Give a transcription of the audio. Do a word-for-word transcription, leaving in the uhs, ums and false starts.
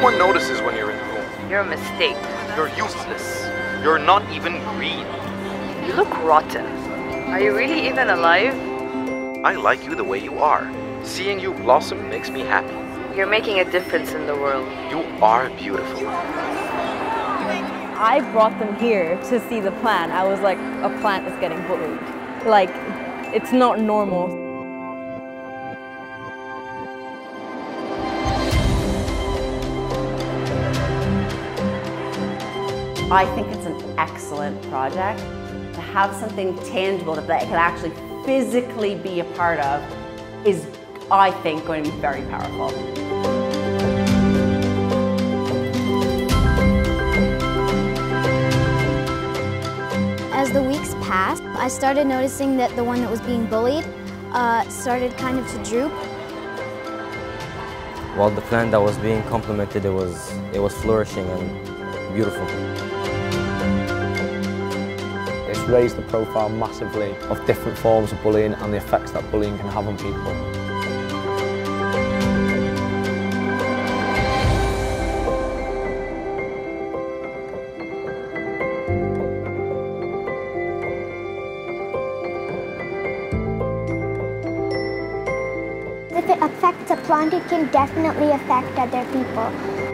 one notices when you're in the room. You're a mistake. You're useless. You're not even green. You look rotten. Are you really even alive? I like you the way you are. Seeing you blossom makes me happy. You're making a difference in the world. You are beautiful. I brought them here to see the plant. I was like, a plant is getting bullied. Like, it's not normal. I think it's an excellent project. To have something tangible that they can actually physically be a part of is, I think, going to be very powerful. As the weeks passed, I started noticing that the one that was being bullied uh, started kind of to droop. While the plant that was being complimented, it was, it was flourishing and beautiful. It's raised the profile massively of different forms of bullying and the effects that bullying can have on people. If it affects a plant, it can definitely affect other people.